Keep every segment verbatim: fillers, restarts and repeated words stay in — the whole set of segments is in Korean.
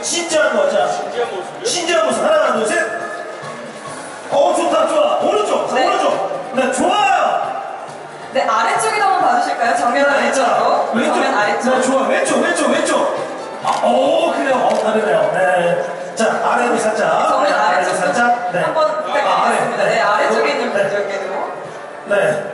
진지한 거. 자, 진지한 모습이요? 진지한 모습. 하나, 둘, 셋. 어, 좋다, 좋아. 오른쪽, 자, 네. 오른쪽. 네, 좋아요. 네, 아래쪽에도 한번 봐주실까요? 정면 아래쪽으로. 왼쪽. 정면 아래쪽. 네, 좋아. 왼쪽, 왼쪽, 왼쪽. 아, 오, 그래요. 어, 다르네요. 네. 자, 아래로 살짝. 정면 네, 아래로 아래쪽도 살짝. 네. 한번 부탁드리겠습니다. 네, 아래쪽에 있는 분들께도. 네.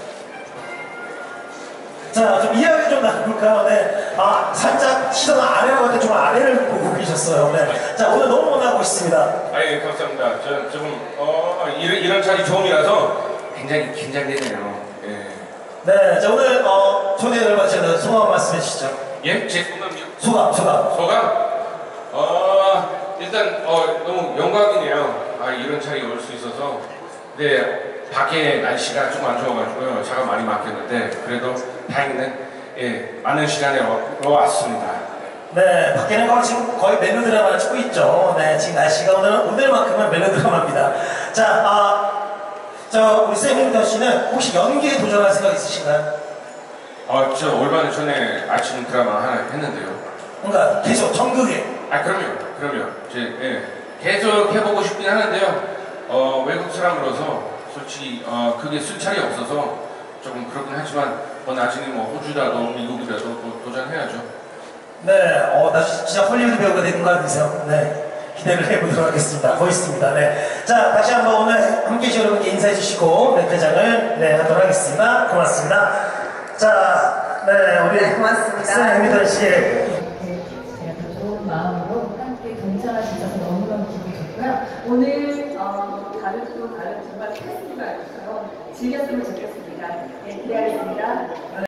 자, 좀 이야기 좀 나눠볼까요? 네. 아, 살짝 시선 아래로 갈때 좀 아래를 보고 계셨어요. 네. 자, 오늘 너무 원하고 있습니다. 아예 감사합니다. 저는 조금 어 이런 이런 자리 처음이라서 굉장히 긴장되네요. 예. 네. 자, 오늘, 어, 초대를 마치는 소감 말씀해 주시죠. 예? 제 소감이요? 소감, 소감. 소감? 어 일단 어 너무 영광이네요. 아 이런 자리에 올 수 있어서. 네. 밖에 날씨가 좀 안 좋아가지고요. 차가 많이 막혔는데 그래도 다행히는 예 많은 시간에 와, 왔습니다. 네, 밖에는 거의 지금 거의 멜로드라마를 찍고 있죠. 네, 지금 날씨가 오늘, 오늘만큼은 멜로드라마입니다. 자, 아, 저, 우리 세민더 씨는 혹시 연기에 도전할 생각 있으신가요? 어, 저 얼마 전에 아침 드라마 하나 했는데요. 그러니까 계속 정규에. 아, 그럼요, 그럼요. 제, 예, 계속 해보고 싶긴 하는데요. 어, 외국 사람으로서 솔직히 어, 그게 술차이 없어서 조금 그렇긴 하지만 뭐 나중에 뭐 호주라도 미국이라도 또 도전해야죠. 네, 어, 나 진짜 헐리우드 배우가 되는 거 아니세요? 네, 기대를 해보도록 하겠습니다. 멋있습니다. 네. 자, 다시 한번 오늘 함께 해주신 여러분께 인사해 주시고, 네, 퇴장을, 네, 하도록 하겠습니다. 고맙습니다. 자, 네, 우리. 네, 고맙습니다. 세민더 씨. 제가 더 좋은 마음으로 함께 동참할 수 있어서 너무너무 기분이 좋고요. 오늘 어, 다른 또 다른 정말 페스티벌처럼 즐겼으면 좋겠습니다. 네, 기대하겠습니다.